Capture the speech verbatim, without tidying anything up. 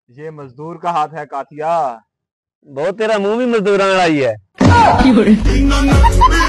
ये मजदूर का हाथ है कातिया। बहुत तेरा मुंह भी मजदूर वाला ही है।